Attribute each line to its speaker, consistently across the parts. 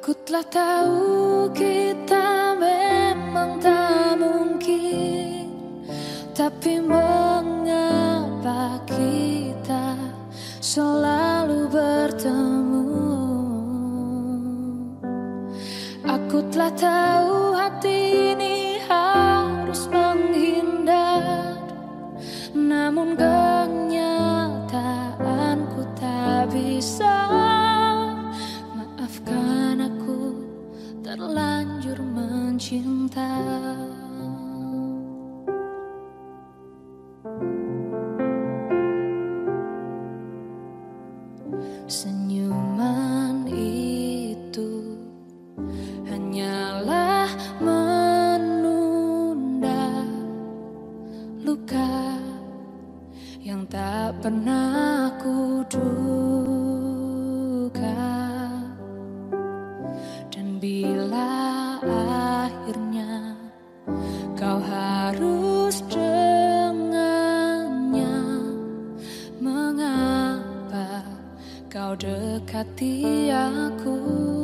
Speaker 1: Aku telah tahu kita memang tak mungkin, tapi mengapa kita selalu bertemu? Aku telah tahu hati ini harus menghindar, namun kenyataanku tak bisa. Maafkan aku terlanjur mencinta. Senyuman itu hanyalah menunda luka yang tak pernah aku duga. Dan bila akhirnya kau harus dengannya, mengapa kau dekati aku?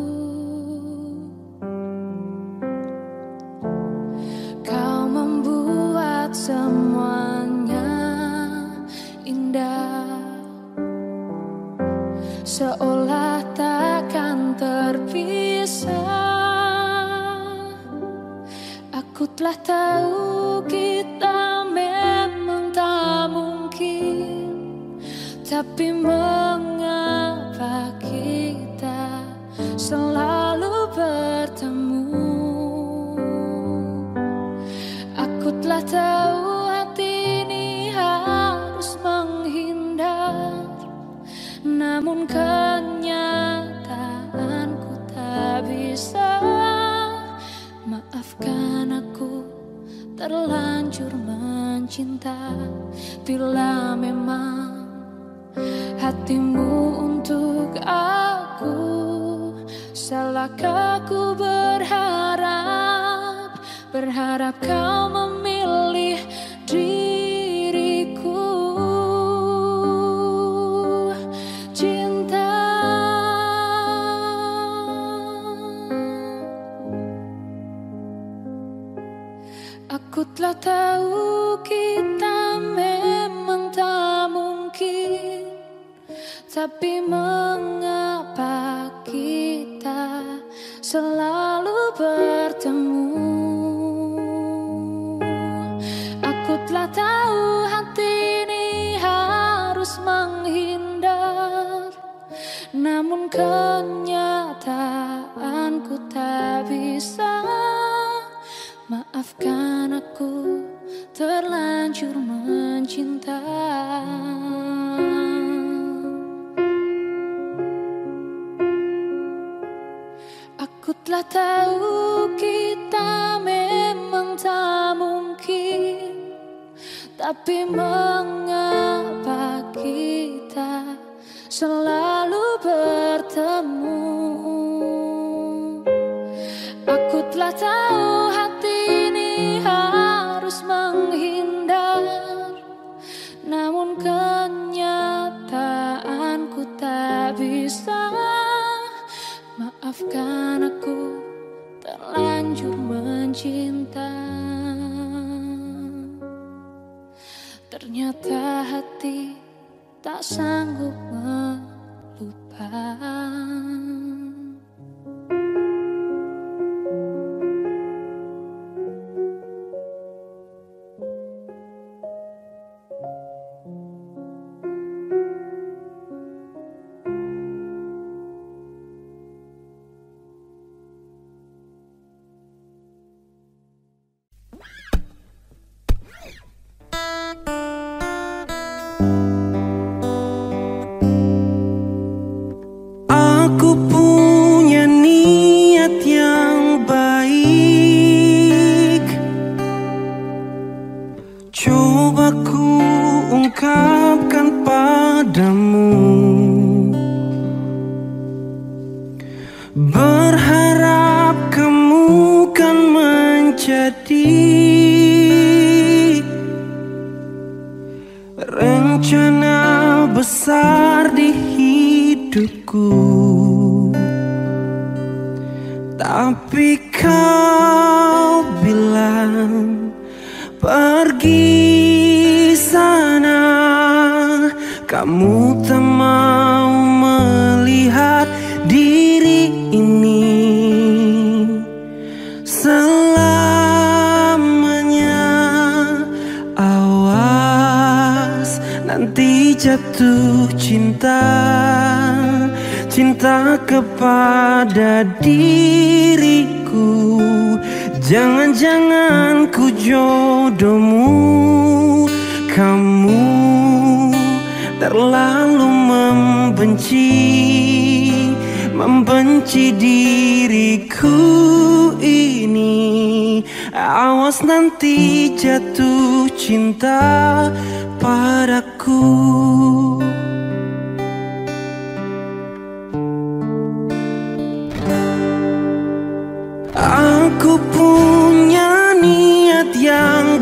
Speaker 1: Kau membuat semuanya indah, seolah takkan terpisah. Aku telah tahu kita memang tak mungkin, tapi mengapa kita selalu bertemu? Aku telah tahu hati ini harus menghindar, namun kenyataanku tak bisa. Maafkan aku terlanjur mencinta. Bila memang hatimu untuk aku, salahkah ku berharap kau memilih diriku? Cinta, aku telah tahu kita memang tak mungkin, tapi mengapa kita selalu bertemu? Aku telah tahu hati ini harus menghindar, namun kenyataanku tak bisa. Maafkan aku terlanjur mencinta. Aku telah tahu kita memang tak mungkin, tapi mengapa kita selalu bertemu? Aku telah tahu hati ini harus menghindar, namun kenyataanku tak bisa. Maafkan aku terlanjur mencinta. Ternyata hati tak sanggup melupakan.
Speaker 2: Aku punya niat yang baik, coba ku ungkapkan padamu. Berharap kamu kan menjadi rencana besar. 'Cause I besar di hidupku. Aku telah tahu hati ini harus menghindar, namun kenyataanku tak bisa. Maafkan aku terlanjur mencinta. Aku telah tahu hati ini harus menghindar, namun kenyataanku tak bisa. Maafkan aku terlanjur mencinta. Tapi kau bilang pergi sana, kamu tak mau melihat diri ini selamanya. Awas nanti jatuh cinta, cinta kepada diriku. Jangan-jangan ku jodohmu, kamu terlalu membenci diriku ini. Awas nanti jatuh cinta padaku. Aku punya niat yang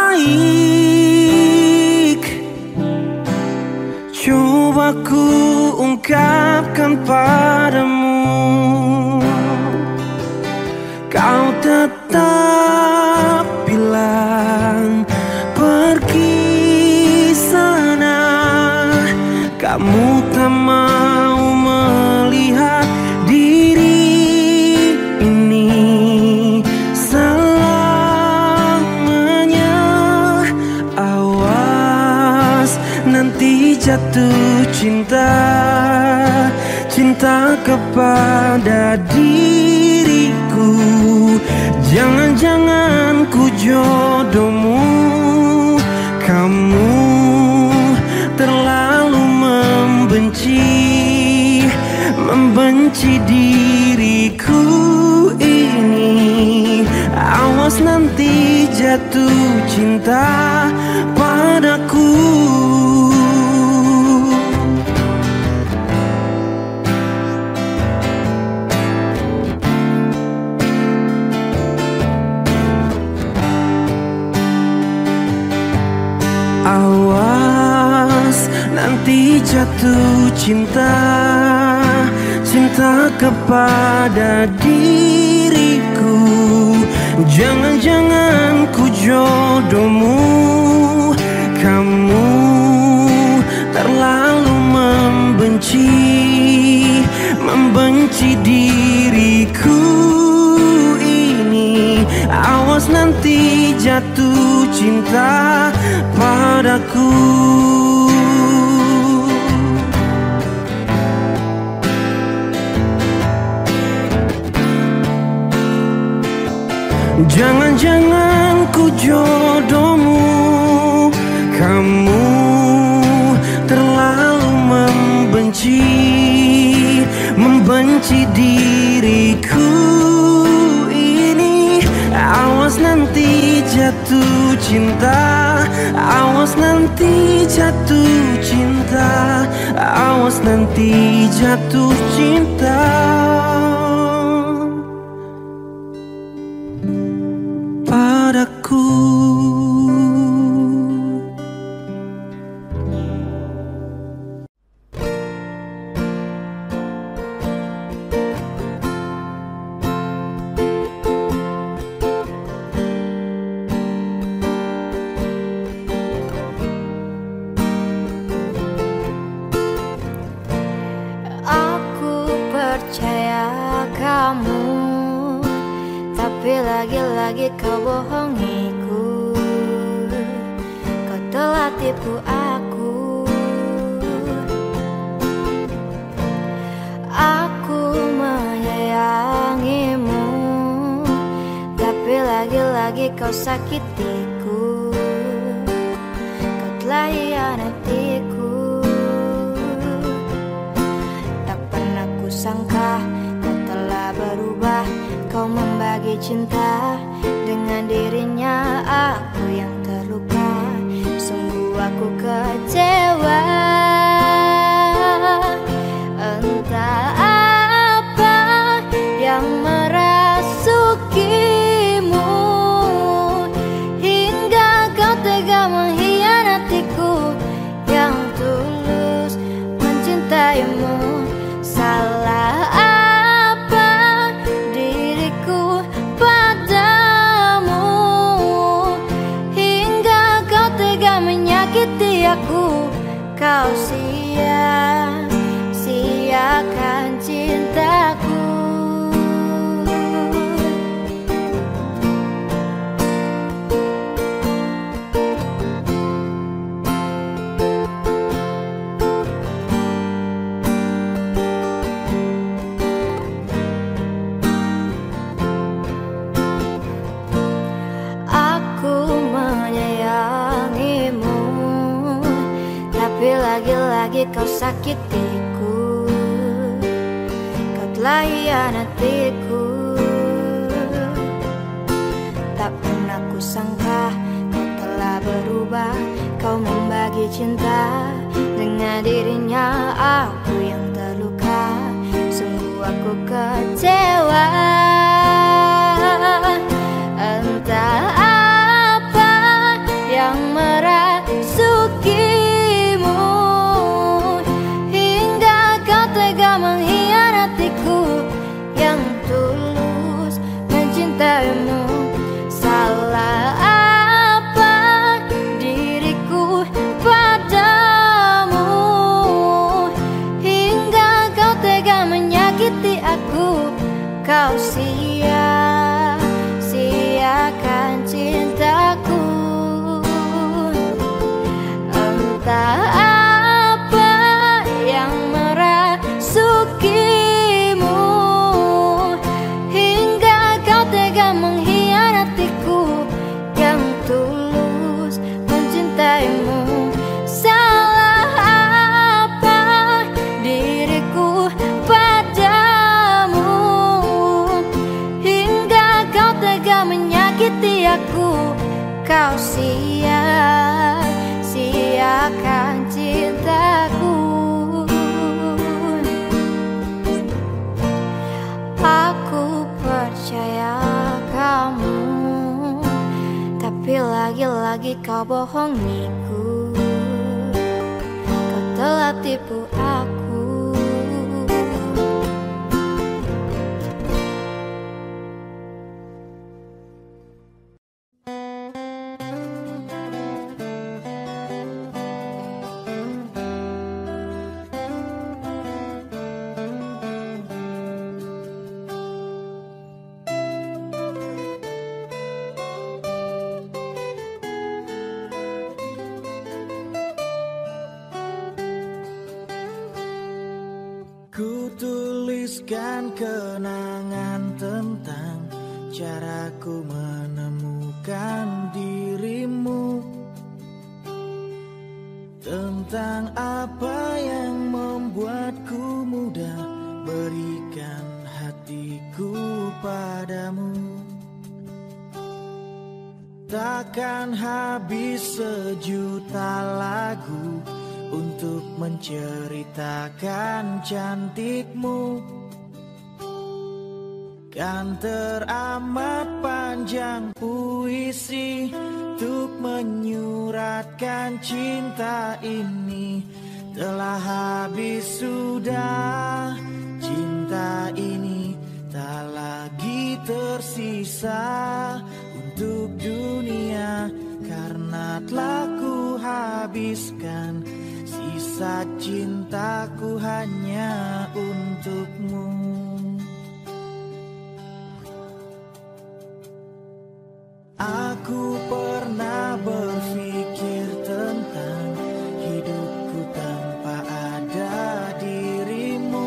Speaker 2: baik, coba ku ungkapkan padamu. Kau tetap bilang pergi sana, kamu tak mau melihat diri ini selamanya. Awas nanti jatuh cinta, cinta kepada diriku. Jangan-jangan ku jodohmu, kamu terlalu membenci diriku ini. Awas nanti jatuh cinta padaku. Awas nanti jatuh cinta, cinta kepada diriku. Jangan-jangan ku jodohmu, kamu terlalu membenci diriku ini. Awas nanti jatuh cinta padaku. Jangan-jangan ku jodohmu, kamu terlalu membenci diriku ini. Awas nanti jatuh cinta, awas nanti jatuh cinta, awas nanti jatuh cinta padaku.
Speaker 1: Lagi-lagi kau bohongiku, kau telah tipu aku. Aku menyayangimu, tapi lagi-lagi kau sakitiku. Kau telah hianatiku. Tak pernah kusangka kau telah berubah. Kau membagi cinta dengan dirinya, aku yang terluka. Sungguh aku kecewa. Entah apa yang merasukimu hingga kau tega mengkhianatiku yang tulus mencintaimu. Salah apa diriku sakitiku, kau telah hianatiku. Tak pernah kusangka kau telah berubah, kau membagi cinta dengan dirinya. Aku yang terluka, sungguh aku kecewa. Entah apa yang merasukimu hingga kau tega mengkhianatiku yang tulus mencintaimu. Salah apa diriku padamu hingga kau tega menyakiti aku. Kau sia-siakan cintaku. Entah apa yang merasukimu hingga kau tega mengkhianatiku yang tulus mencintaimu. Salah apa diriku padamu hingga kau tega menyakiti aku. Kau sia-siakan cintaku. Aku percaya kamu, tapi lagi-lagi kau bohongiku. Kau telah tipu aku.
Speaker 2: Ku tuliskan kenangan tentang caraku menemukan dirimu, tentang apa yang membuatku mudah berikan hatiku padamu. Takkan habis sejuta lagu untuk menceritakan cantikmu. Kan teramat panjang puisi untuk menyuratkan cinta ini. Telah habis sudah cinta ini, tak lagi tersisa untuk dunia, karena telah ku habiskan sisa cintaku hanya untukmu. Aku pernah berpikir tentang hidupku tanpa ada dirimu.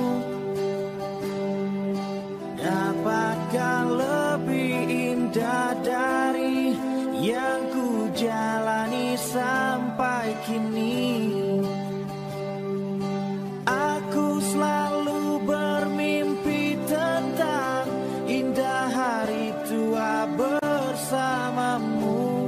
Speaker 2: Dapatkah lebih indah dari yang ku jalani sampai kini? Aku selalu bermimpi tentang indah hari tua bersamamu.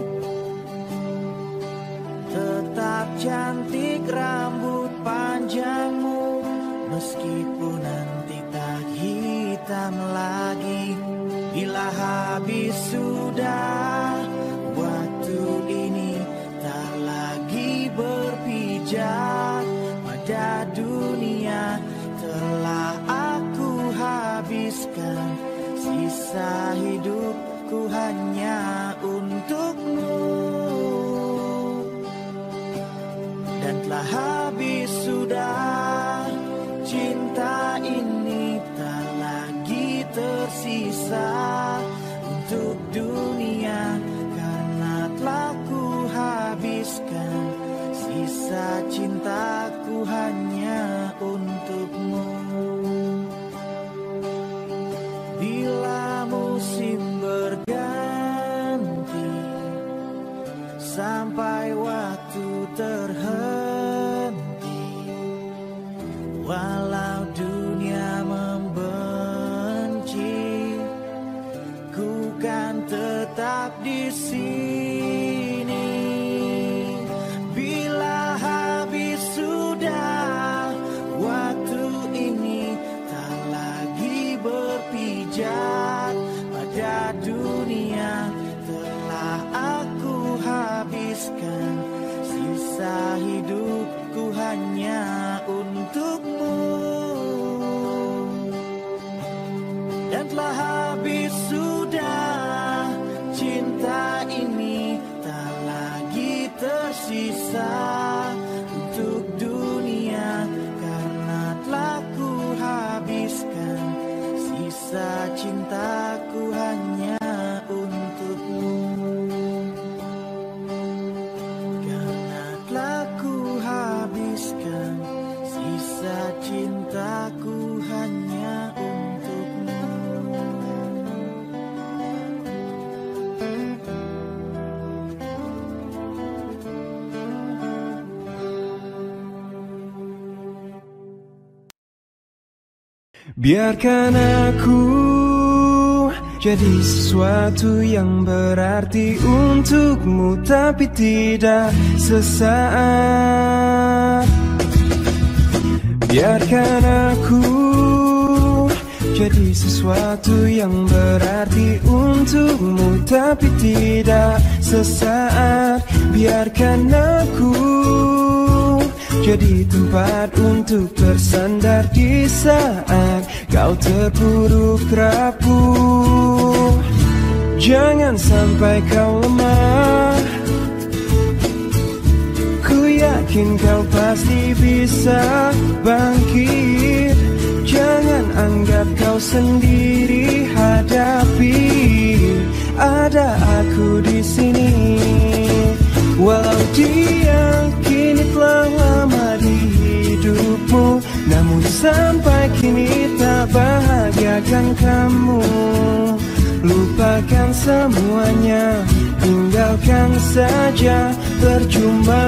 Speaker 2: Tetap cantik rambut panjangmu, meskipun nanti tak hitam lagi. Bila habis sudah waktu ini, tak lagi berpijak pada dunia. Telah aku habiskan sisa hidupku hanya untukmu. Dan telah habis sudah cinta ini, tak lagi tersisa untuk dunia, karena telah ku habiskan sisa cintaku hanya untukmu. Bila musim berganti sampai waktu terhenti, di sini. Bila habis sudah waktu ini, tak lagi berpijak pada dunia. Telah aku habiskan sisa hidupku hanya untukmu. Dan telah habis sudah cinta ini, tak lagi tersisa untuk dunia. Karena telah ku habiskan sisa cintaku hanya untukmu. Karena telah ku habiskan sisa cintaku hanya untukmu.
Speaker 3: Biarkan aku jadi sesuatu yang berarti untukmu, tapi tidak sesaat. Biarkan aku jadi sesuatu yang berarti untukmu, tapi tidak sesaat. Biarkan aku jadi tempat untuk bersandar di saat kau terpuruk rapuh. Jangan sampai kau lemah, ku yakin kau pasti bisa bangkit. Jangan anggap kau sendiri, hadapi, ada aku di sini. Walau dia kini telah lama di hidupmu, namun sampai kini tak bahagiakan kamu. Lupakan semuanya, tinggalkan saja, percuma.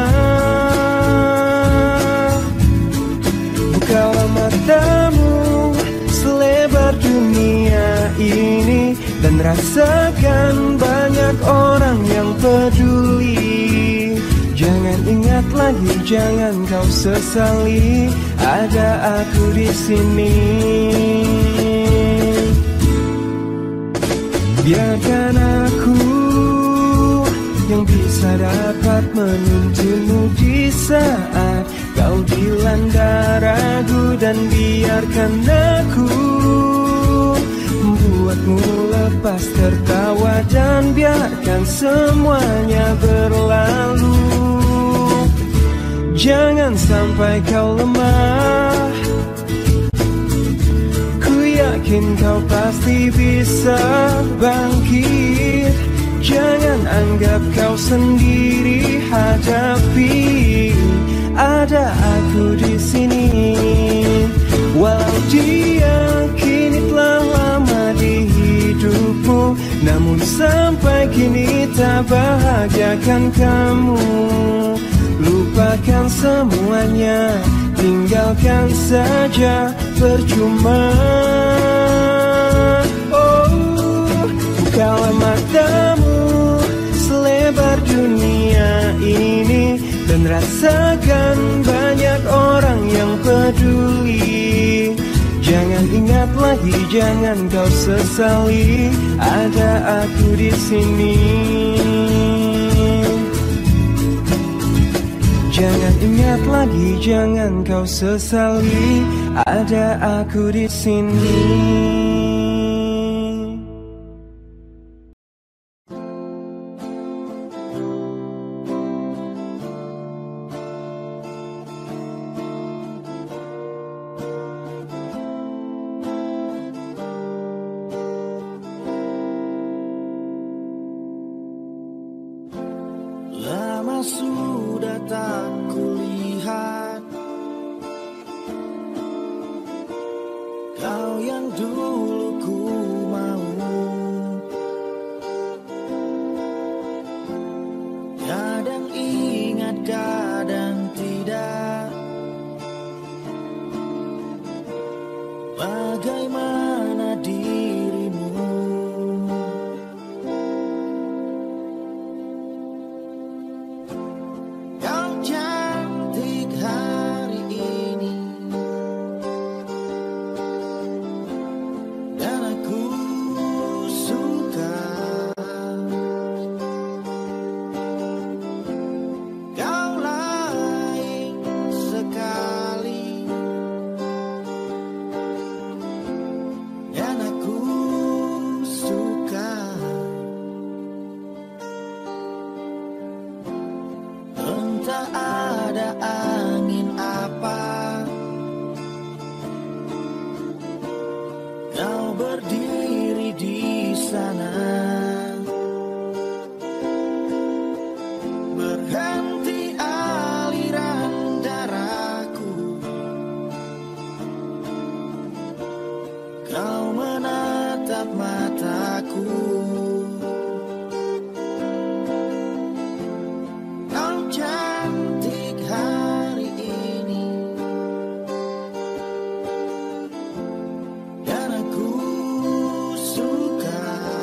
Speaker 3: Bukalah matamu selebar dunia ini dan rasakan banyak orang yang peduli. Jangan ingat lagi, jangan kau sesali, ada aku di sini. Biarkan aku yang bisa dapat menuntunmu di saat kau dilanda ragu, dan biarkan aku membuatmu lepas tertawa, dan biarkan semuanya berlalu. Jangan sampai kau lemah, ku yakin kau pasti bisa bangkit. Jangan anggap kau sendiri, hadapi, ada aku di sini. Walau dia kini telah lama di hidupmu, namun sampai kini tak bahagiakan kamu. Lupakan semuanya, tinggalkan saja, percuma. Oh, bukalah matamu selebar dunia ini dan rasakan banyak orang yang peduli. Jangan ingat lagi, jangan kau sesali, ada aku di sini. Jangan ingat lagi, jangan kau sesali, ada aku di sini.
Speaker 2: Lama sudah tak kulihat kau yang dulu ku mau. Kadang ingat, kadang tidak. Bagaimana dirimu? sana, berhenti aliran darahku. Kau menatap mataku, kau cantik hari ini, dan aku suka.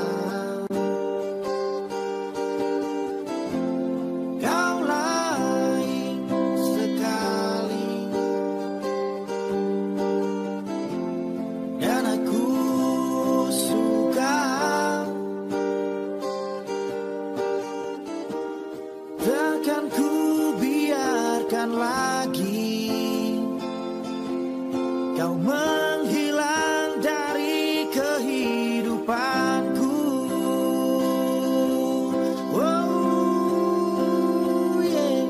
Speaker 2: Kau lain sekali, dan aku suka. Takkan ku biarkan lagi kau menghilang dari kehidupanku. Oh, yeah.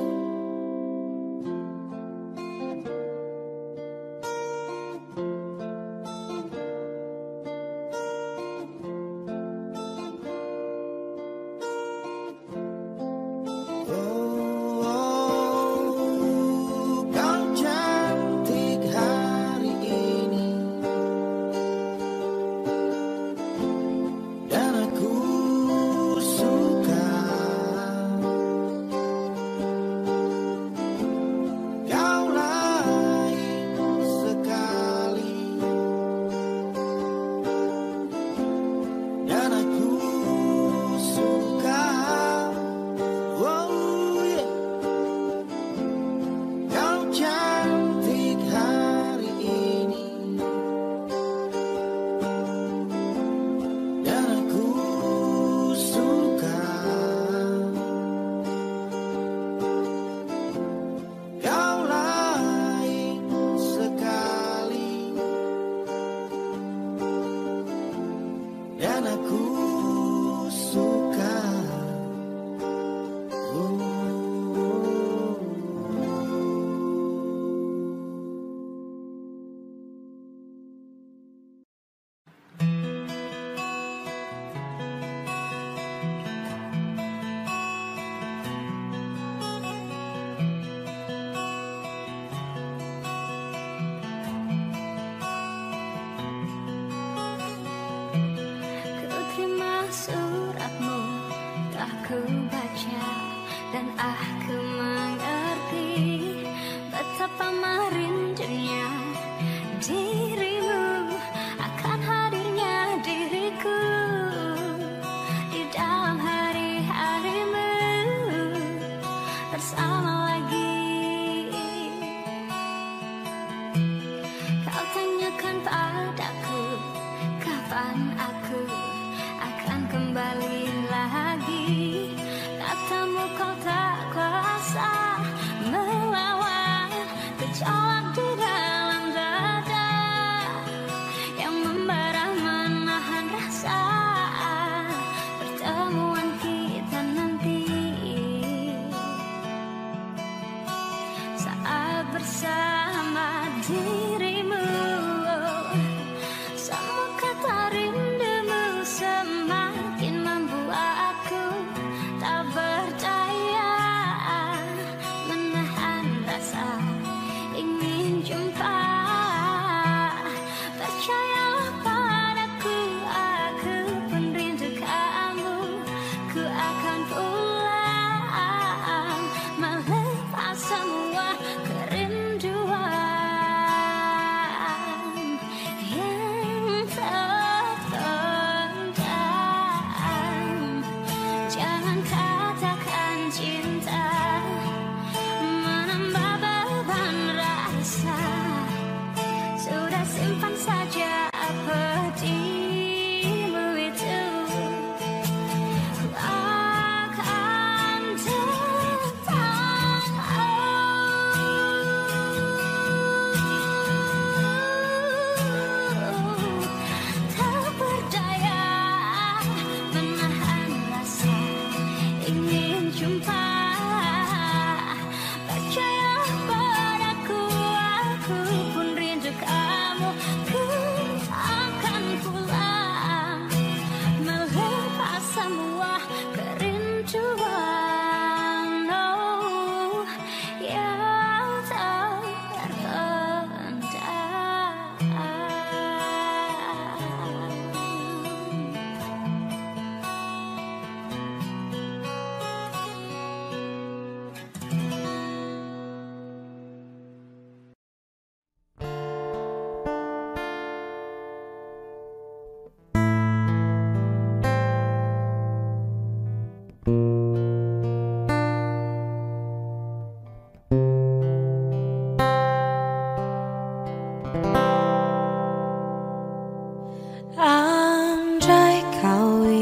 Speaker 2: Kau cantik hari ini, dan aku suka. Kau lain sekali, dan aku suka. Oh, yeah. Kau cantik hari ini, dan aku suka. Kau lain sekali, dan aku suka.
Speaker 1: Ku terima suratmu, telah ku baca dan aku mengerti betapa merindunya dirimu, akan hadirnya diriku di dalam hari-harimu bersama lagi. Kau tanyakan padaku kapan aku akan kembali lagi. Katamu kau tak kuasa melawan gejolak di dalam dada yang membara menahan rasa pertemuan kita nanti. Saat bersama dirimu, semua kata rindumu semakin membuatku tak berdaya.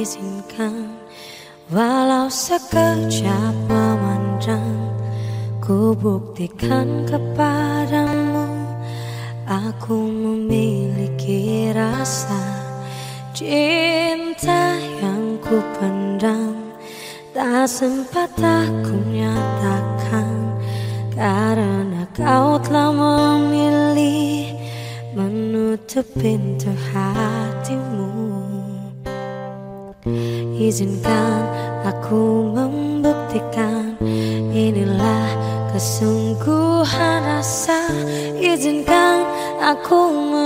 Speaker 1: izinkan walau sekejap memandang, ku buktikan kepadamu aku memiliki rasa cinta yang ku pendam. Tak sempat aku nyatakan karena kau telah memilih menutup pintu hatimu. Izinkan aku membuktikan inilah kesungguhan rasa. Izinkan aku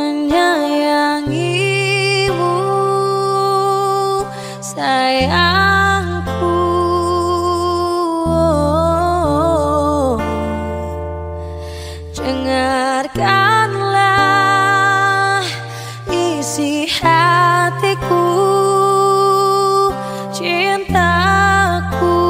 Speaker 1: menyayangimu, sayangku. Dengarkanlah isi hatiku, cintaku.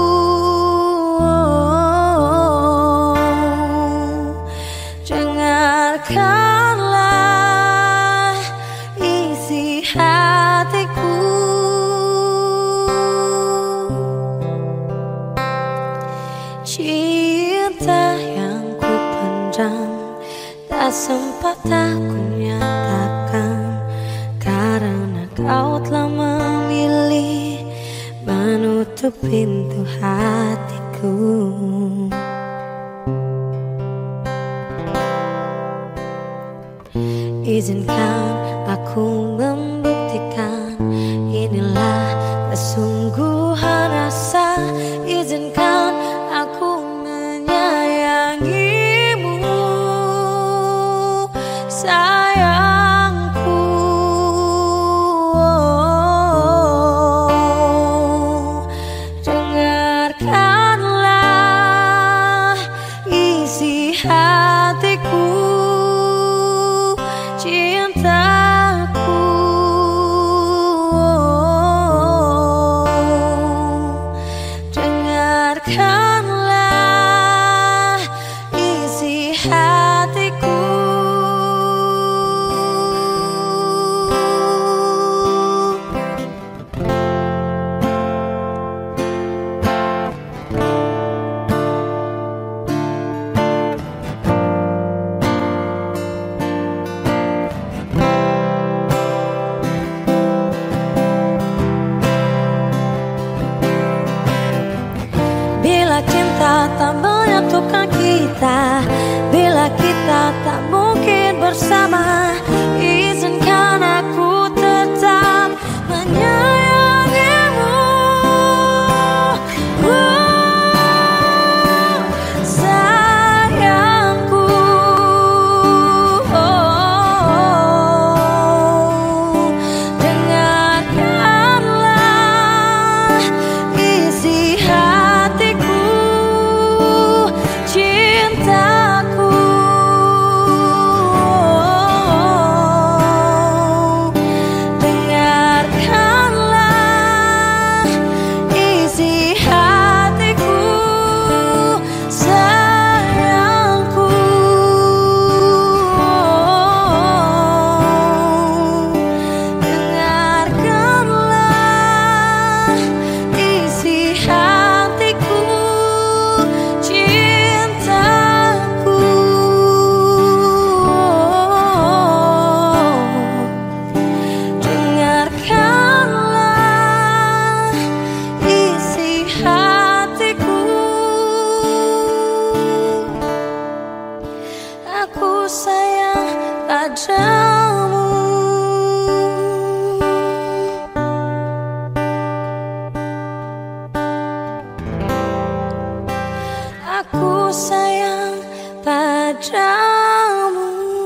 Speaker 1: Dengarkanlah isi hatiku, cinta yang ku pendam. Tak sempat aku nyatakan karena kau telah memilih menutup pintu hatiku. Izinkan aku membuktikan inilah kesungguhan rasa. Izinkan aku menyayangimu, sayangku. Dengarkanlah isi hatiku, cintaku. Dengarkanlah isi hatiku. Bila cinta tak menyatukan kita, bila kita tak mungkin bersama, izinkan aku tetap menyayangimu. Sayangku. Dengarkanlah isi hatiku, cintaku. Dengarkanlah isi hatiku, sayangku. Dengarkanlah isi hatiku, cintaku. Dengarkanlah isi hatiku. Aku sayang padamu. Aku sayang padamu.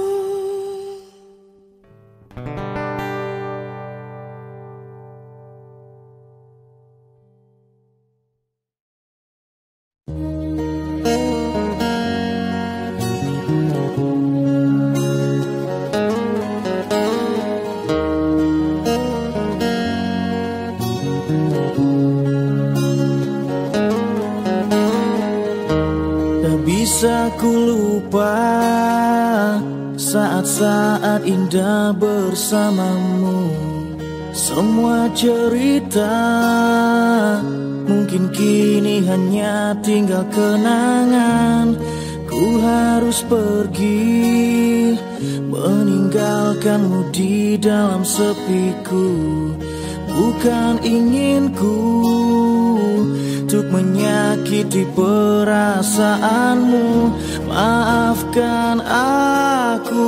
Speaker 2: Tak bisa ku lupa saat-saat indah bersamamu. Semua cerita mungkin kini hanya tinggal kenangan. Ku harus pergi, meninggalkanmu di dalam sepiku. Bukan inginku untuk menyakiti perasaanmu. Maafkan aku.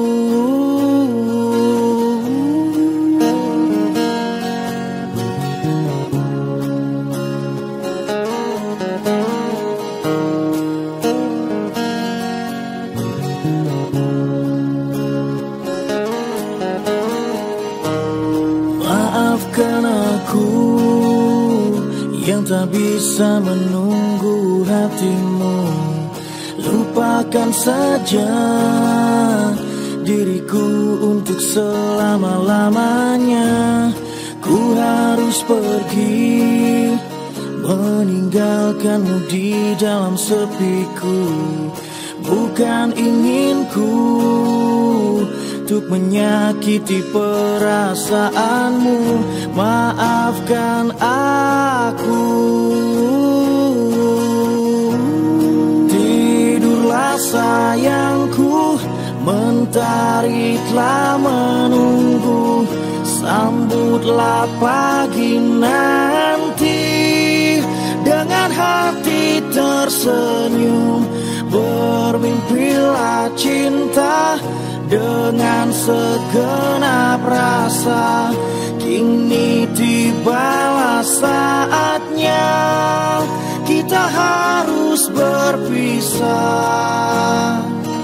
Speaker 2: Maafkan aku yang tak bisa menunggu hatimu. Lupakan saja diriku untuk selama-lamanya. Ku harus pergi, meninggalkanmu di dalam sepiku. Bukan inginku untuk menyakiti perasaanmu. Maafkan aku. Tidurlah sayangku, mentari telah menunggu. Sambutlah pagi nanti dengan hati tersenyum. Bermimpilah cinta dengan segenap rasa. Kini tibalah saatnya kita harus berpisah.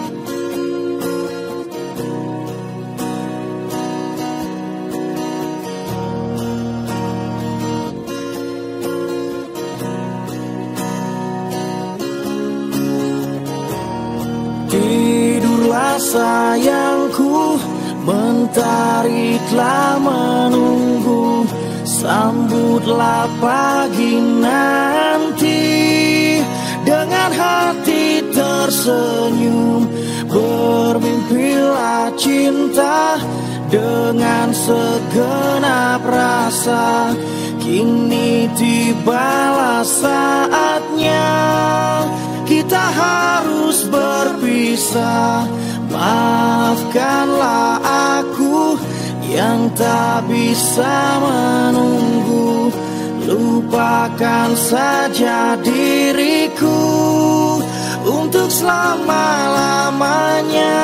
Speaker 2: Tidurlah sayangku, mentari telah menunggu. Sambutlah pagi nanti dengan hati tersenyum. Bermimpilah cinta dengan segenap rasa. Kini tibalah saatnya kita harus berpisah. Maafkanlah aku yang tak bisa menunggu. Lupakan saja diriku untuk selama-lamanya.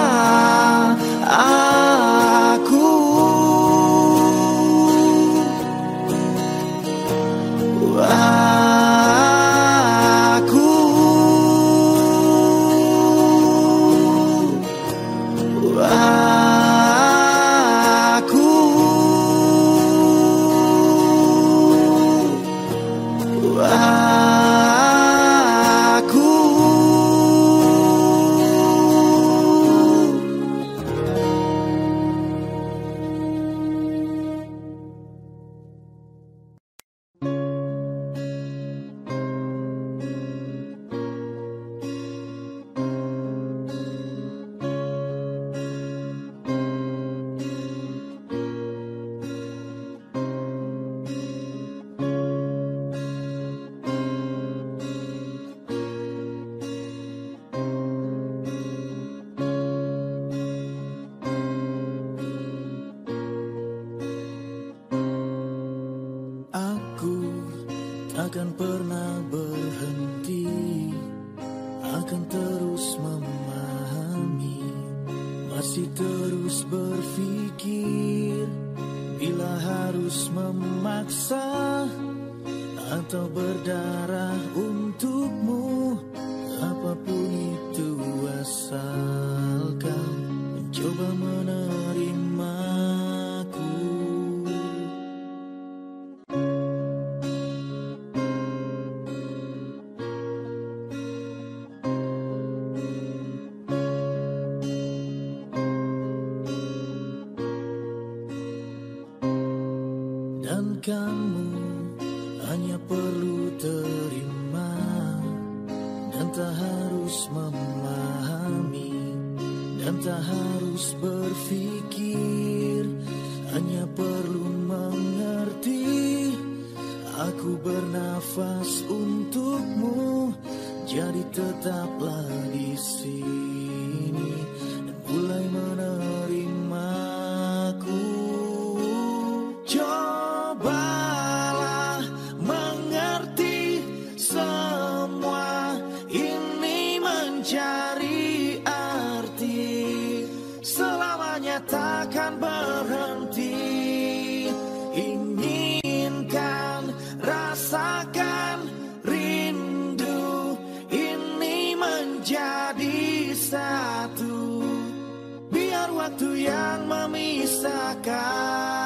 Speaker 2: Takkan pernah berhenti, akan terus memahami, masih terus berpikir. Bila harus memaksa atau berdarah untukmu, apapun itu asalkan mencoba menerimaku. Dan kamu hanya perlu terima dan tak harus memahami dan tak harus berpikir, hanya perlu untukmu. Jadi tetaplah di sini dan mulai menerimaku. Cobalah mengerti semua ini mencari arti, selamanya takkan berhenti. Inginkan, rasakan, rindu ini menjadi satu. Biar waktu yang memisahkan.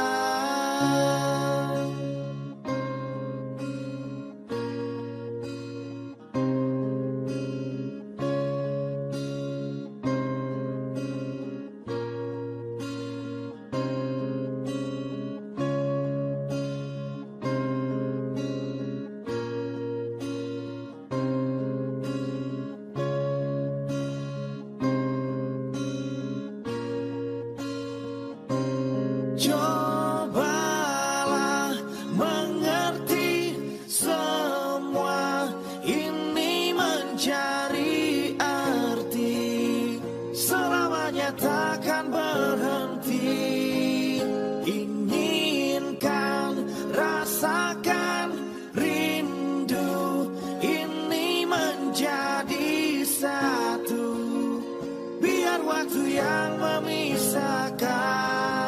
Speaker 2: Cobalah mengerti semua ini mencari arti, selamanya takkan berhenti. Inginkan, rasakan, rindu ini menjadi satu. Biar waktu yang memisahkan.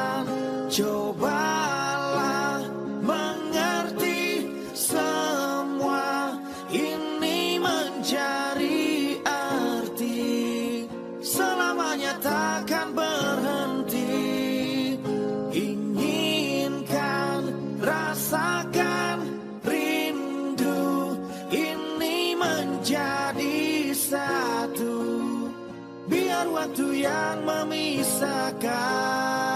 Speaker 2: Cobalah mengerti semua ini mencari arti, selamanya takkan berhenti. Inginkan, rasakan, rindu ini menjadi satu. Biar waktu yang memisahkan.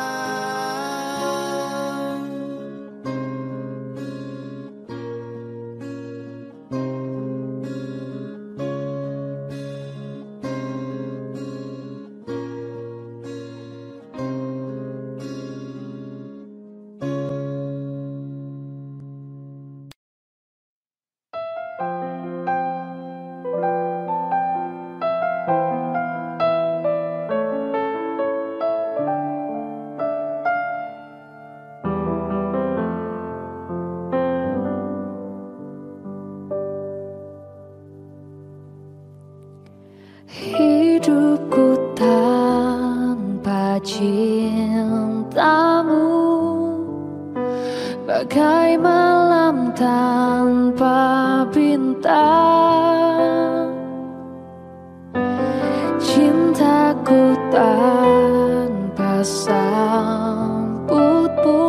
Speaker 1: Hidupku tanpa cintamu bagai malam tanpa bintang. Cintaku tanpa sambutmu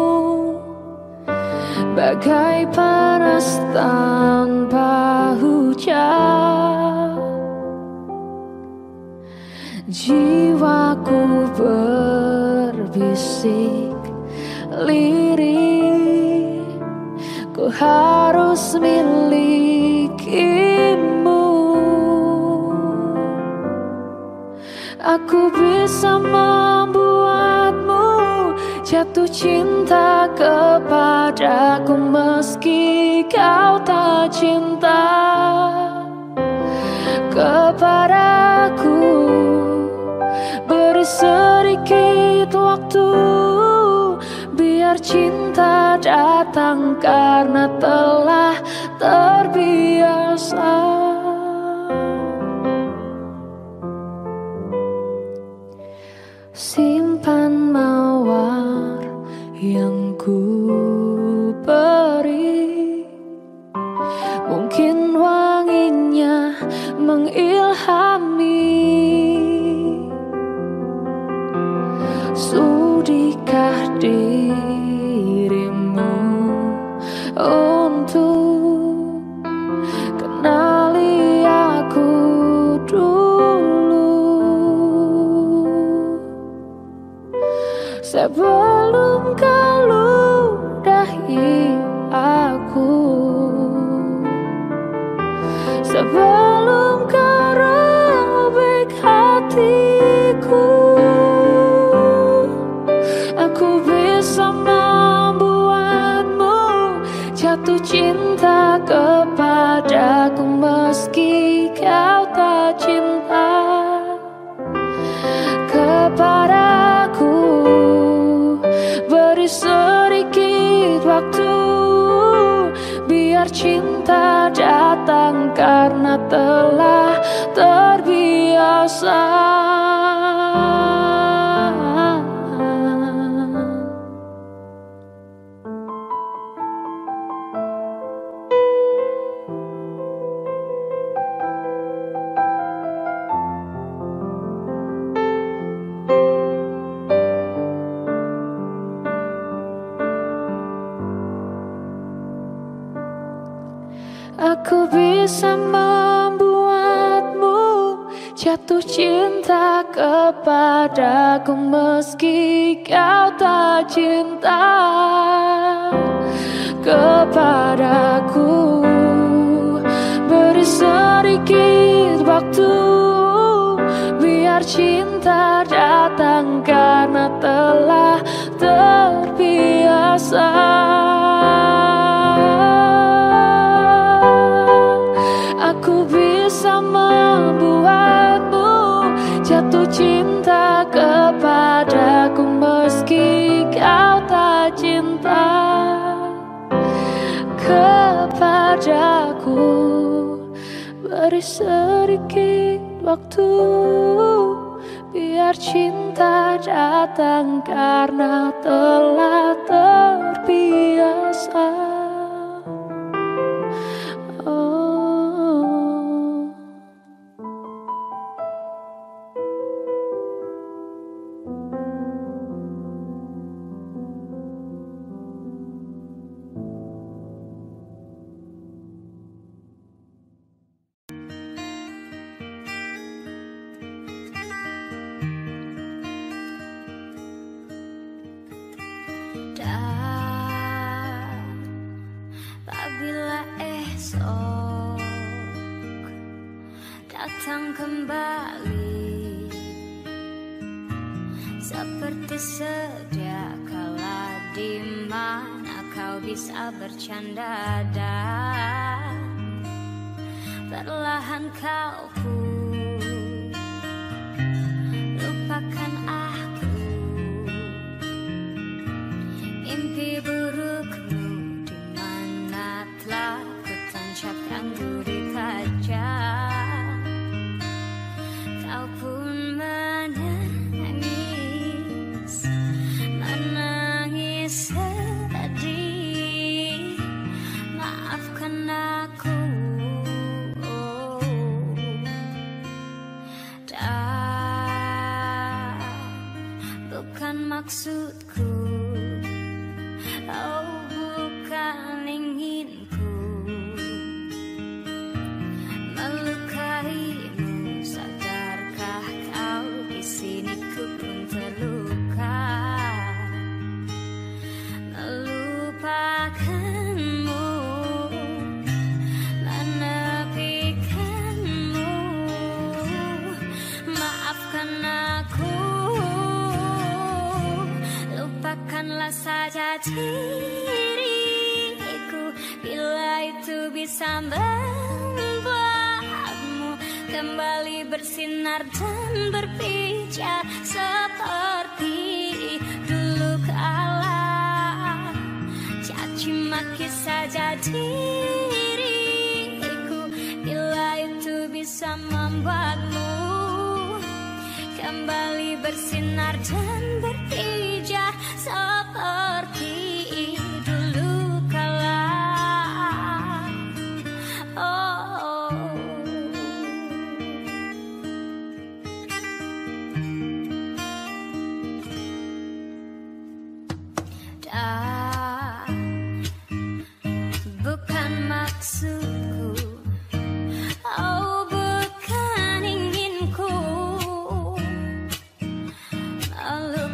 Speaker 1: bagai panas tanpa hujan. Jiwaku berbisik lirih, ku harus milikimu. Aku bisa membuatmu jatuh cinta kepadaku meski kau tak cinta kepadaku. Beri sedikit waktu, biar cinta datang karena telah terbiasa. Simpan mawar yang ku beri, mungkin wanginya mengilhami. Sudikah dirimu untuk kenali aku dulu, sebelum kau ludahi aku, sebelum kau robek hatiku. Aku bisa membuatmu jatuh cinta kepada
Speaker 4: karena telah terbiasa. Aku bisa membuatmu jatuh cinta kepadaku meski kau tak cinta kepadaku. Beri sedikit waktu biar cinta datang karena telah terbiasa. Aku bisa membuatmu jatuh cinta kepadaku meski kau tak cinta kepadaku. Beri sedikit waktu biar cinta datang karena telah terbiasa.
Speaker 1: Apabila esok datang kembali seperti sedia kala, di mana kau bisa bercanda dan perlahan kau pun lupakan aku. Mimpi burukmu di mana telah kutancapkan duri kaca, kau pun menangis, menangis sedih. Maafkan aku, dan bukan maksudku. Oh, bukan inginku melukaimu. Sadarkah kau di sini ku pun terluka, melupakanmu, menepikanmu. Maafkan aku, lupakanlah saja diriku bila itu bisa membuatmu kembali bersinar dan berpijar seperti dulu kala. Caci maki saja diriku bila itu bisa membuatmu kembali bersinar dan berpijar seperti dulu kala. Oh, dan bukan maksudku, oh bukan inginku. Lalu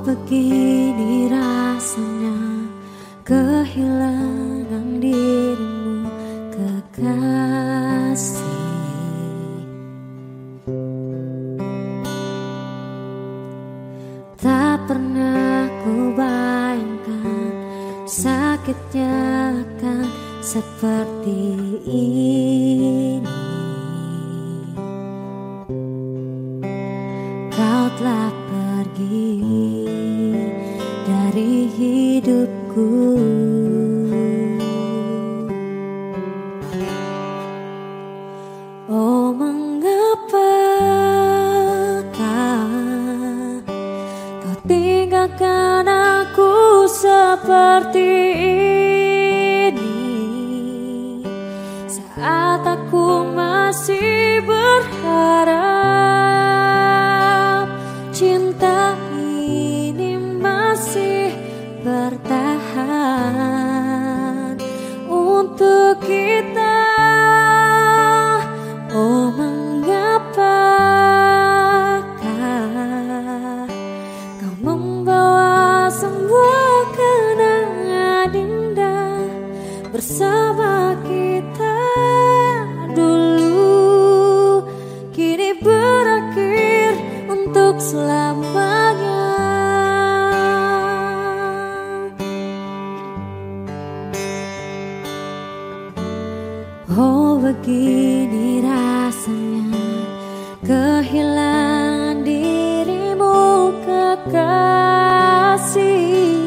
Speaker 5: begini rasanya kehilangan dirimu kekasih. Tak pernah ku bayangkan sakitnya akan seperti ini. Kau telah pergi dari hidupku. Oh, mengapakah kau tinggalkan aku seperti ini, saat aku masih berharap cinta ini masih bertahan untuk kita. Oh, mengapakah kau membawa semua kenangan indah bersama kita dulu, kini berakhir untuk selamanya. Oh, begini rasanya kehilangan dirimu kekasih.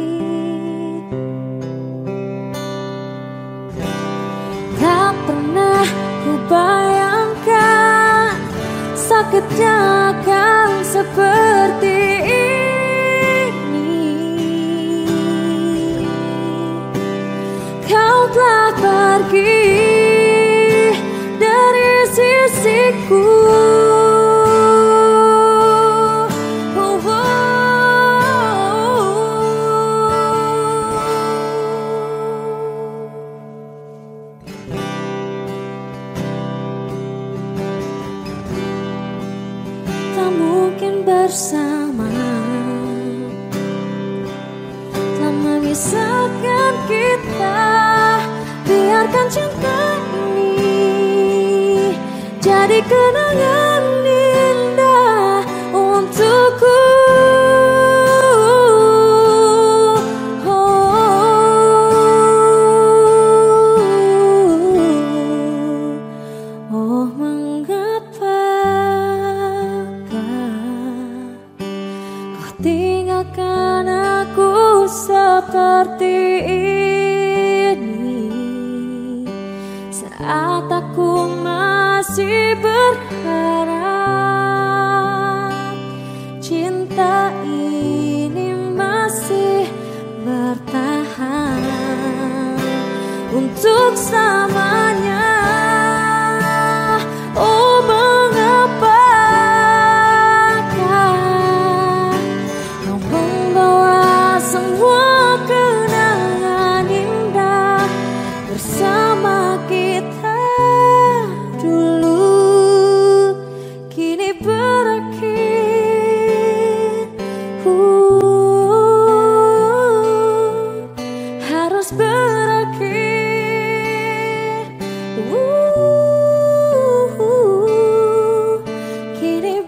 Speaker 5: Tak pernah ku bayangkan sakitnya akan seperti ini. Kau telah pergi dari sisiku. Tak mungkin bersama, tak memisahkan kita. Biarkan cinta ini jadi kenangan indah untukku. Oh, mengapakah kau tinggalkan aku seperti ini, saat aku masih berharap cinta ini masih bertahan untuk selamanya. Oh, mengapakah kau membawa semua kenangan indah bersama kita dulu, kini berakhir. Harus berakhir. Kini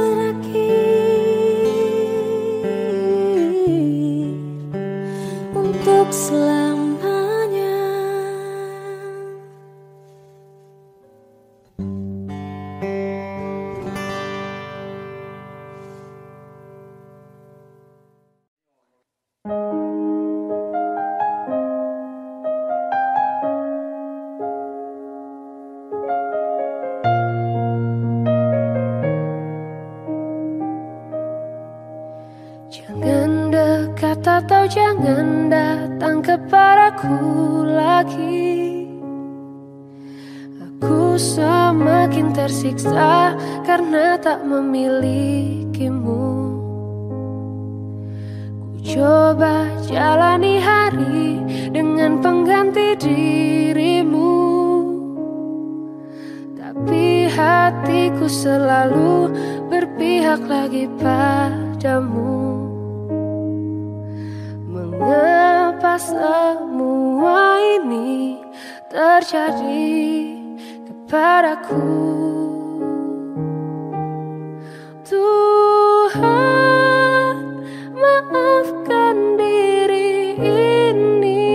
Speaker 5: berakhir untuk selamanya.
Speaker 4: Jangan dekat atau jangan datang kepadaku lagi. Aku semakin tersiksa karena tak memilikimu. Ku coba jalani hari dengan pengganti dirimu, tapi hatiku selalu berpihak lagi padamu. semua ini terjadi kepadaku? Tuhan, maafkan diri ini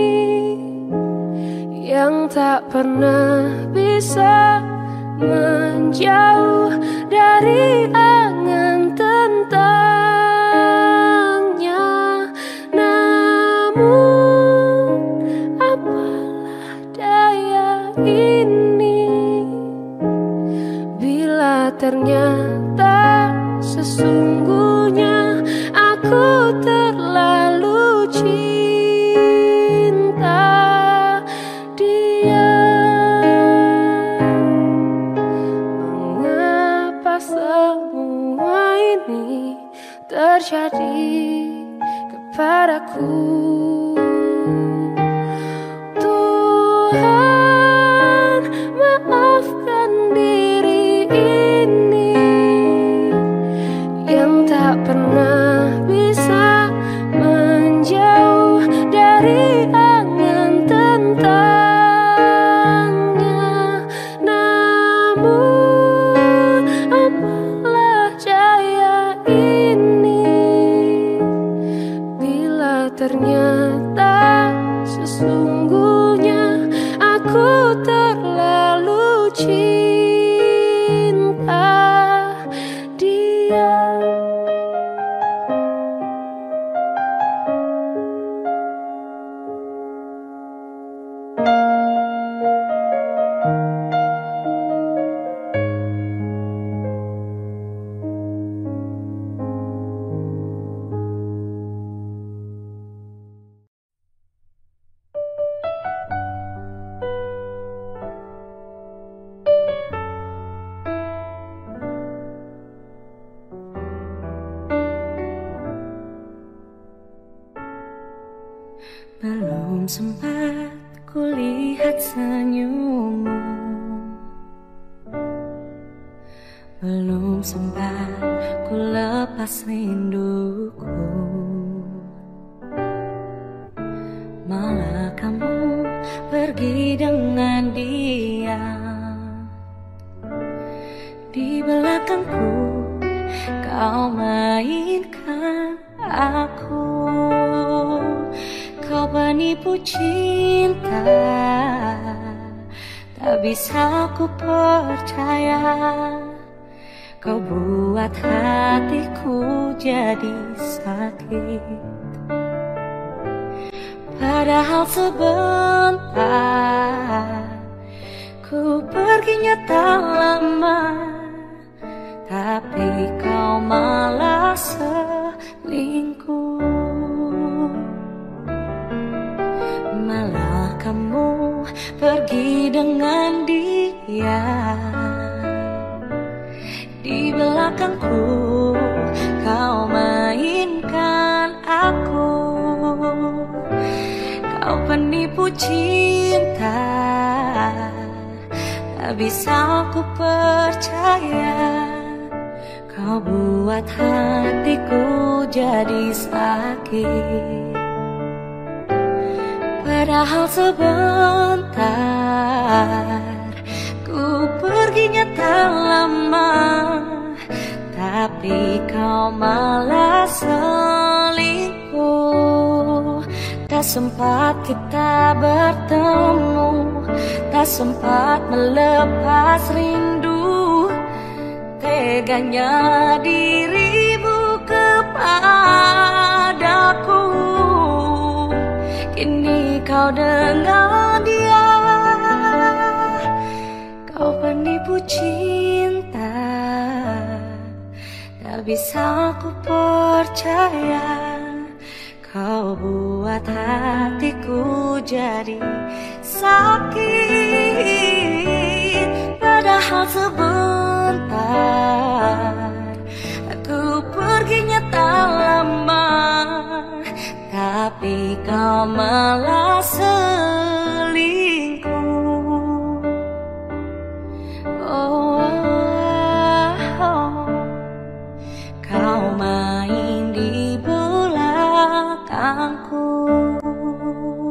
Speaker 4: yang tak pernah bisa menjauh dari angan tentangnya. Namun apalah daya ini bila ternyata sesungguhnya aku terlalu cinta dia. Mengapa semua ini terjadi kepadaku? Tuhan, maafkan diri ini yang tak pernah bisa menjauh dari angan tentangnya. Namun apalah daya ini bila ternyata sesungguhnya aku terlalu cinta dia.
Speaker 5: Belum sempat kulihat senyummu, belum sempat ku lepas rinduku, malah kamu pergi dengan dia. Di belakangku kau mainkan aku, kau penipu cinta, tak bisa ku percaya. Kau buat hatiku jadi sakit, padahal sebentar ku perginya tak lama, tapi kau malah selingkuh. Malah kamu pergi dengan dia. Di belakangku kau mainkan aku, kau penipu cinta, tak bisa aku percaya. Kau buat hatiku jadi sakit, padahal sebentar ku perginya tak lama, tapi kau malah selingkuh. Tak sempat kita bertemu, tak sempat melepas rindu, teganya dirimu kepadaku. Kini kau dengan dia, kau penipu cinta, tak bisa ku percaya. Kau buat hatiku jadi sakit, padahal sebentar aku perginya tak lama, tapi kau malah selingkuh. Oh, oh, oh. Kau main di belakangku.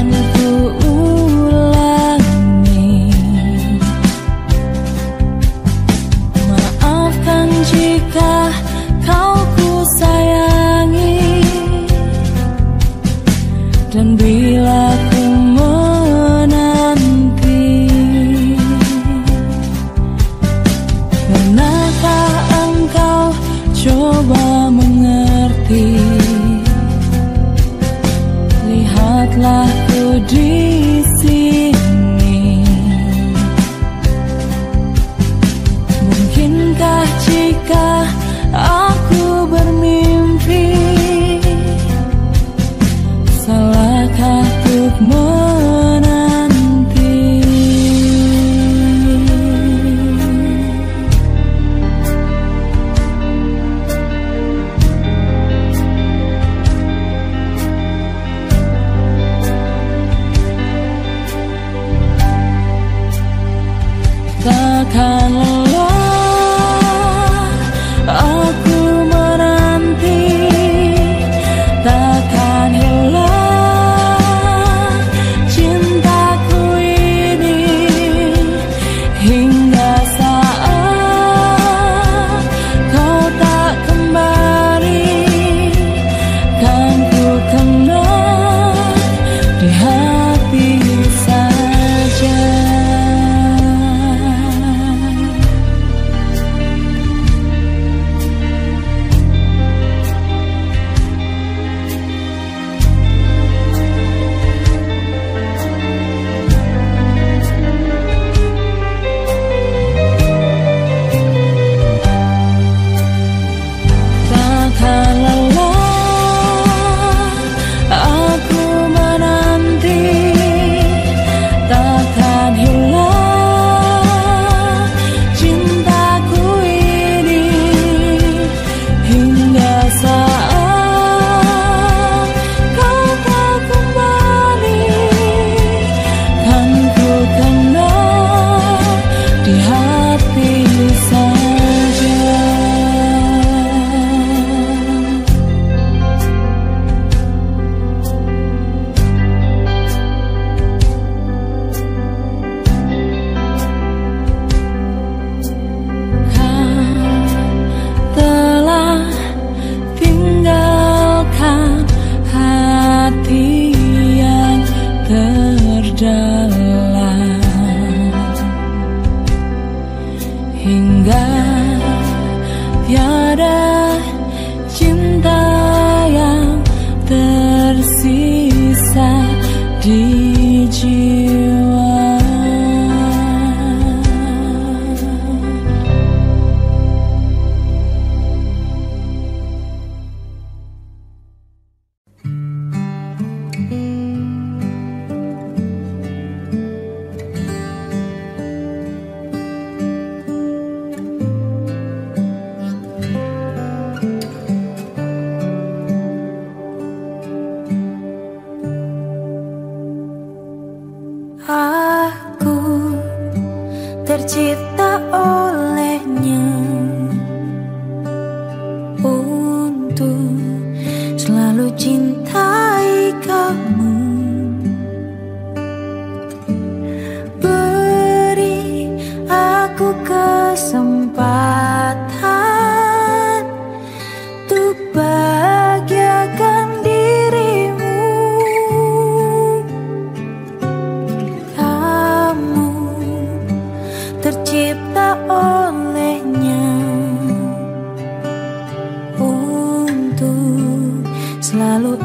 Speaker 5: Selalu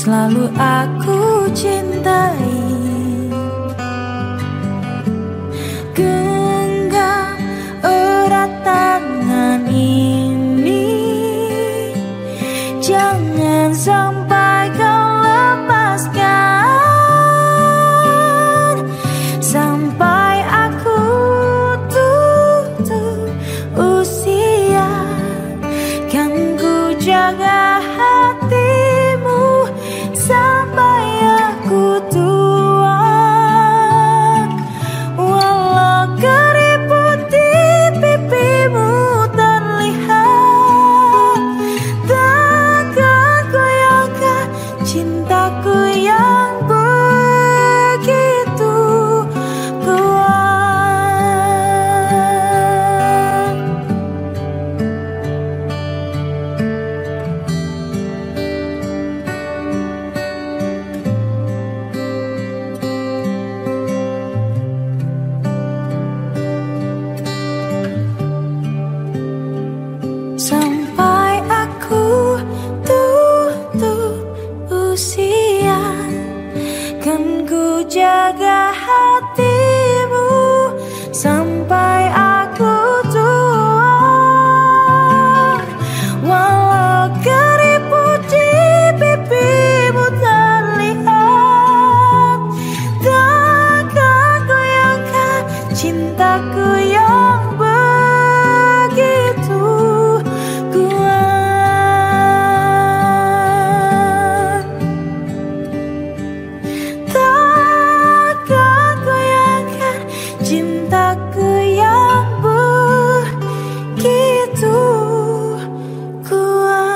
Speaker 5: selalu aku cintai. Genggam erat tangan ini, jangan sampai kau lepaskan. Sampai aku tutup usia, kan ku jaga hatimu sampai aku tua. Walau keriput di pipimu terlihat, takkan goyahkan cintaku yang begitu kuat. Sampai aku tutup usia, kan ku jaga hatimu sampai aku tua. Walau keriput di pipimu terlihat, takkan goyahkan cintaku yang begitu kuat. Takkan goyahkan cintaku yang begitu kuat.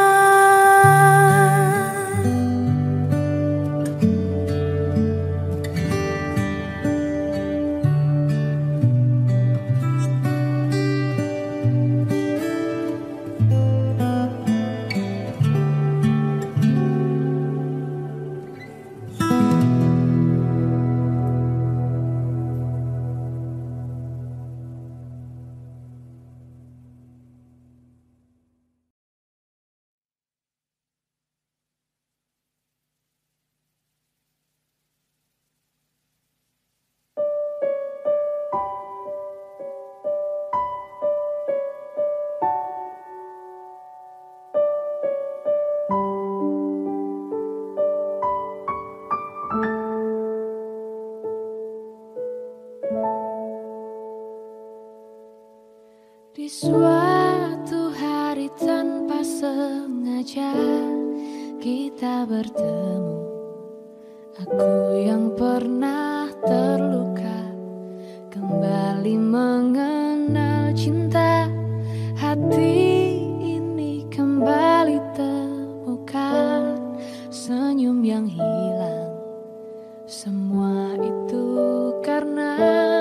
Speaker 5: Di suatu hari tanpa sengaja kita bertemu. Aku yang pernah terluka kembali mengenal cinta. Hati ini kembali temukan senyum yang hilang. Semua itu karena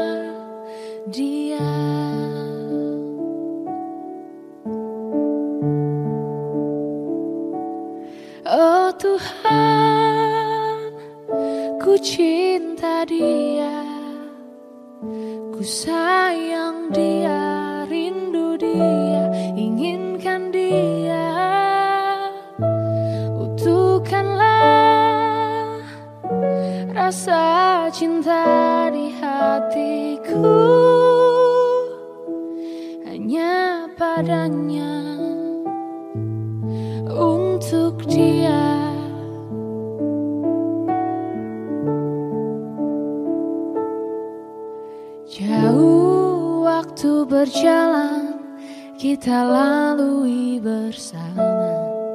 Speaker 5: dia. Oh Tuhan, ku cinta dia, ku sayang dia, rindu dia, inginkan dia. Utuhkanlah rasa cinta di hatiku hanya padanya, untuk dia. Jauh waktu berjalan kita lalui bersama.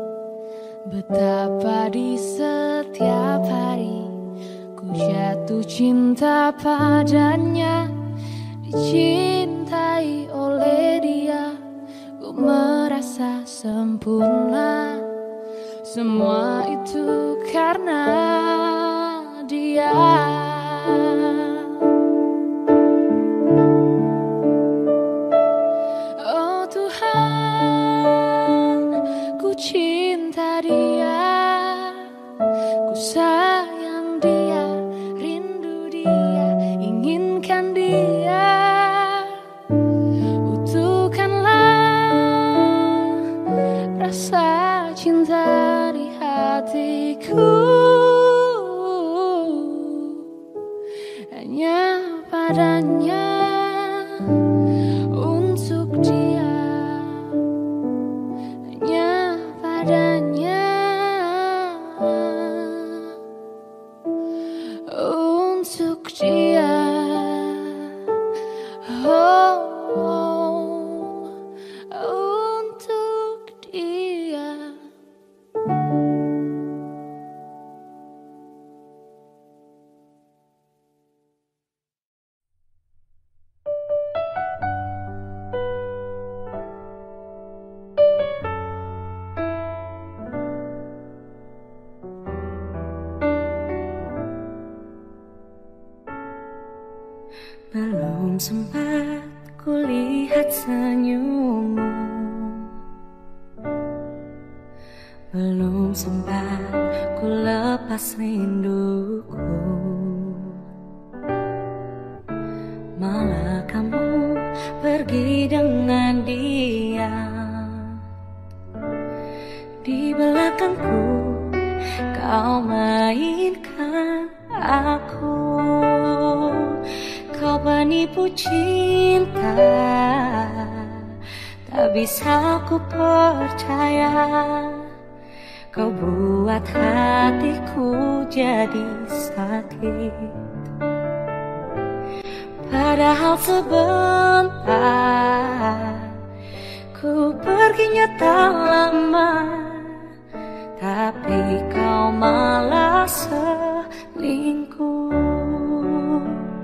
Speaker 5: Betapa di setiap hari ku jatuh cinta padanya. Dicintai oleh dia, ku merasa sempurna. Semua itu karena dia. Oh Tuhan, ku cinta dia, ku sayang dia, rindu dia, inginkan dia. Utuhkanlah rasa cinta di hatiku
Speaker 6: Belum sempat kulihat senyummu, belum sempat ku lepas rinduku, malah kamu pergi dengan dia. Di belakangku kau mainkan aku, kau penipu cinta, tak bisa ku percaya. Kau buat hatiku jadi sakit, padahal sebentar ku perginya tak lama, tapi kau malah selingkuh.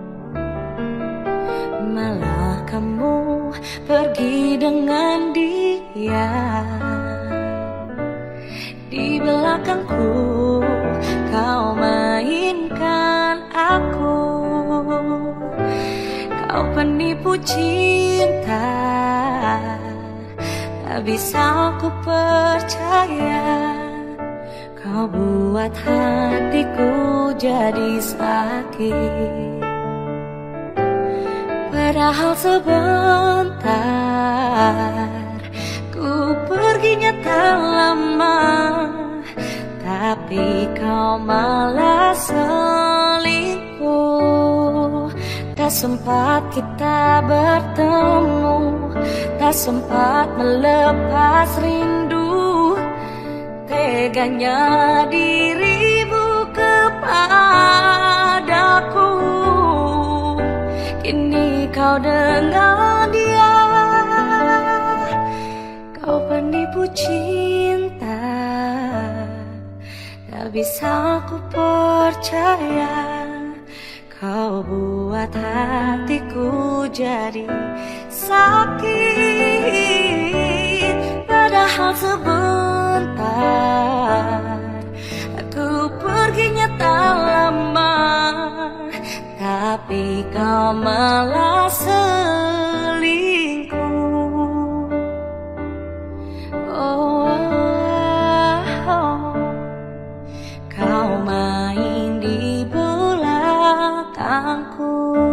Speaker 6: Malah kamu pergi dengan dia. Di belakangku kau mainkan aku, kau penipu cinta, tak bisa aku percaya. Kau buat hatiku jadi sakit, padahal sebentar ku perginya tak lama, tapi kau malah selingkuh. Tak sempat kita bertemu, tak sempat melepas rindu, teganya dirimu kepadaku. Kini kau dengan dia, kau penipu cinta, tak bisa ku percaya. Kau buat hatiku jadi sakit, padahal sebentar aku perginya tak lama, tapi kau malah selingkuh. Kau main di belakangku.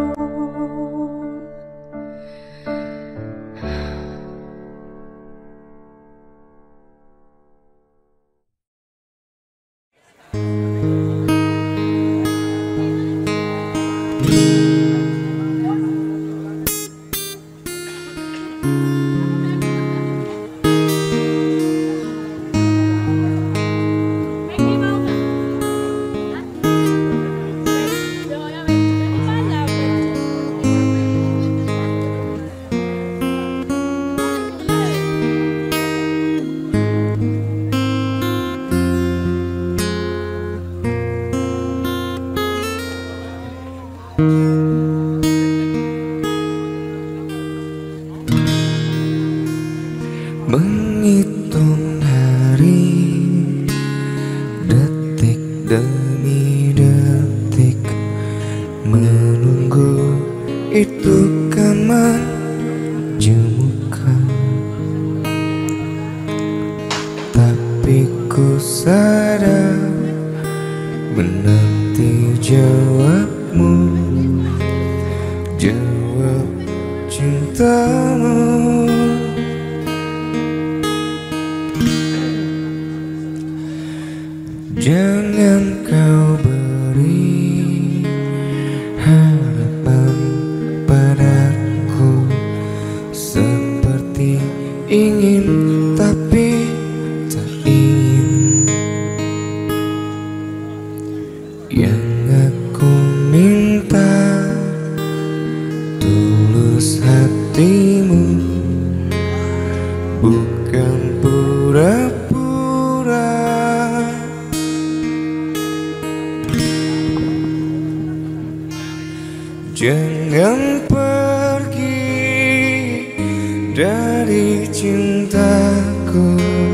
Speaker 3: Menghitung hari, detik demi detik, menunggu itu kan menjemukan. Tapi ku sadar menanti jawabmu, jawab cintamu. Jangan kau beri harapan padaku, seperti ingin tapi tak ingin. Yang aku minta tulus hatimu, bukan pura-pura. Jangan pergi dari cintaku,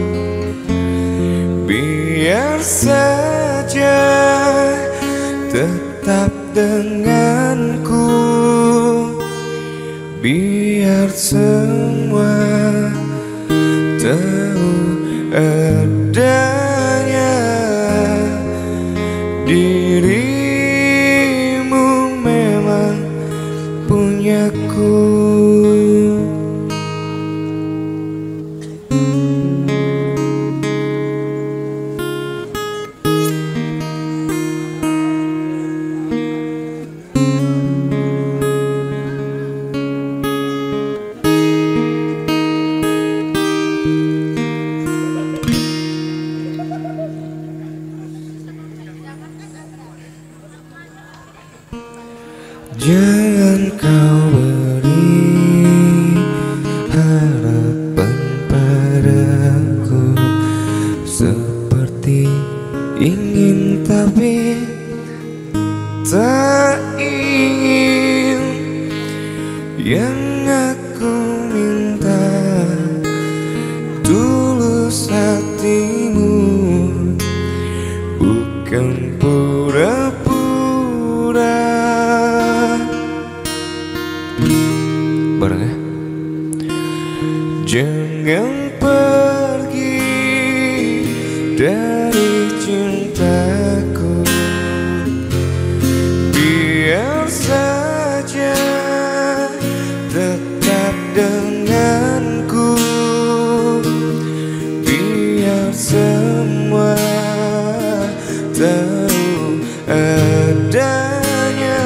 Speaker 3: biar saja tetap denganku. biar semua tahu adanya dirimu memang punyaku. Jangan kau beri harapan padaku seperti ingin tapi tak ingin. Yang aku minta tulus hatimu, bukan pura-pura. Bareng ya. Jangan pergi dari cintaku, biar saja tetap denganku, biar semua tahu adanya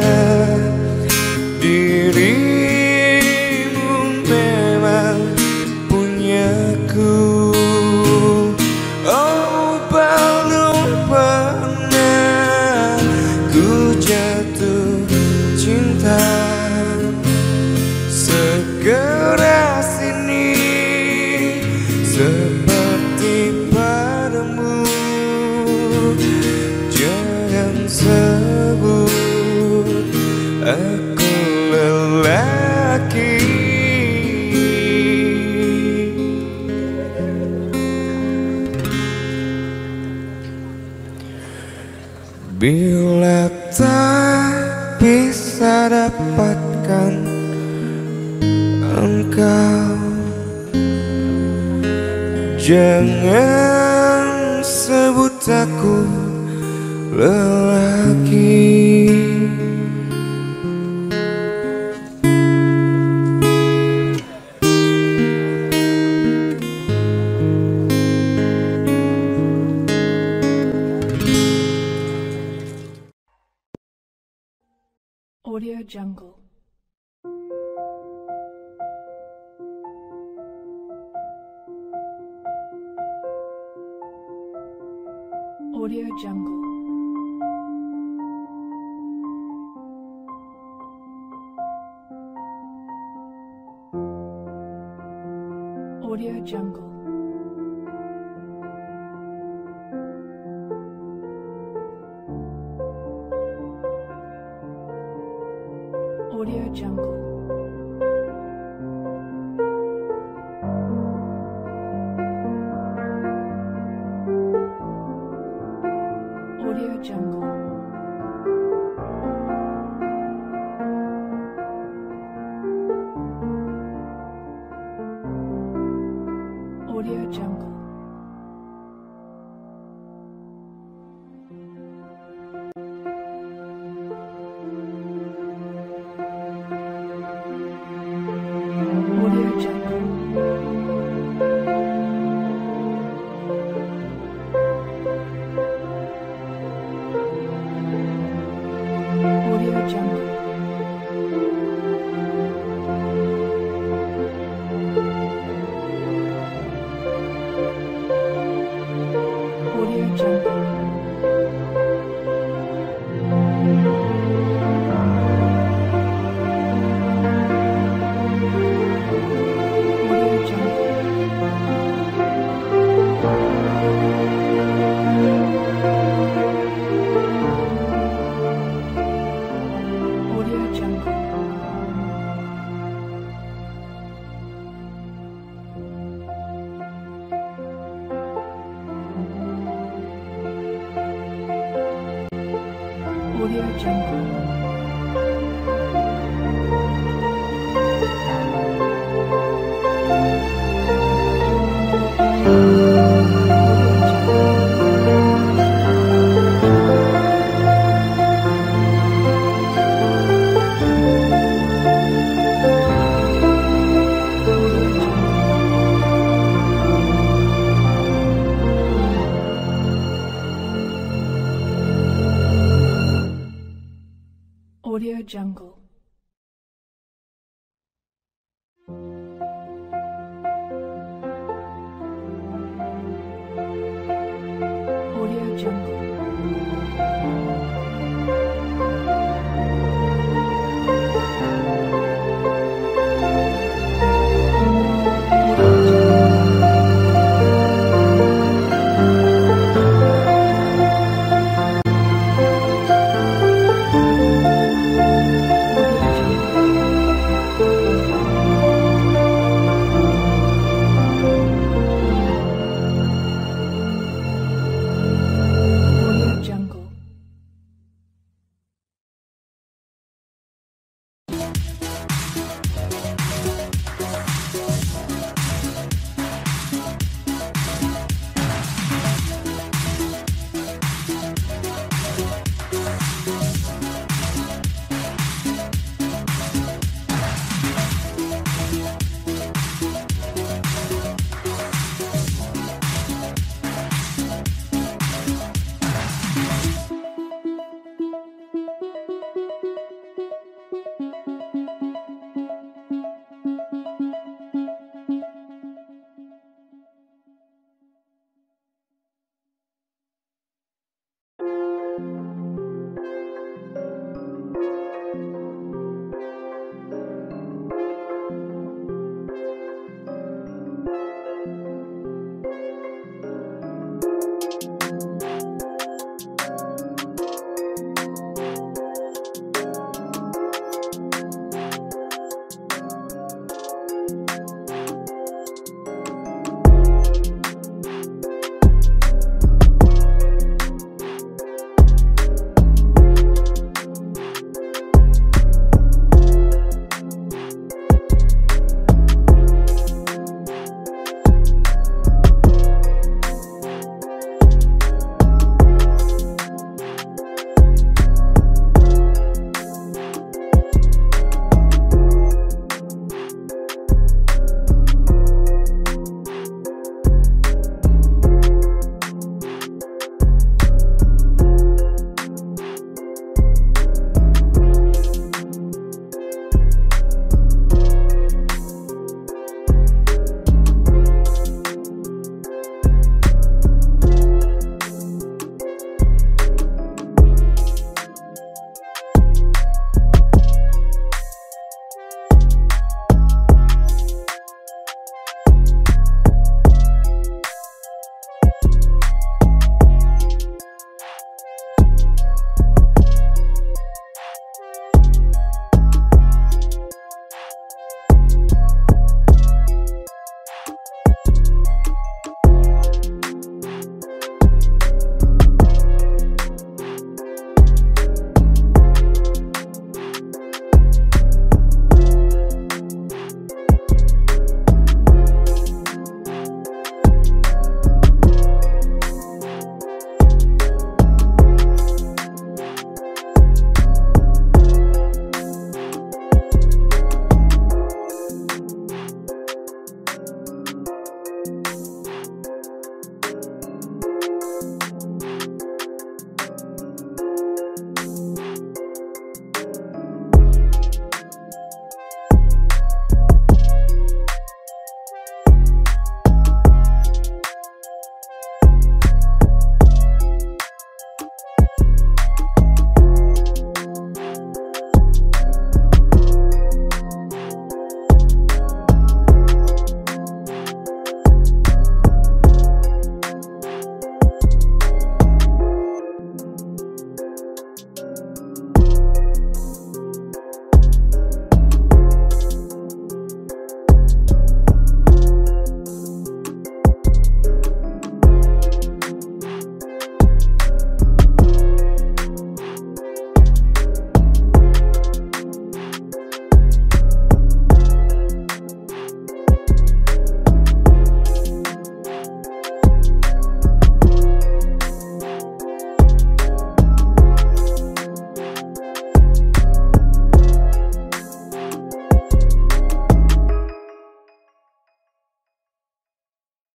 Speaker 3: dirimu memang punyaku. Oh, belum pernah ku jatuh cinta sekeras ini seperti padamu. Jangan sebut aku lelaki. Bila tak bisa dapatkan engkau, jangan sebut aku lelaki.
Speaker 7: Audio Jungle. Audio Jungle. Audio Jungle. Audio Jungle. Audio Jungle. Audio Jungle. Audio Jungle. Audio Jungle. Audio Jungle.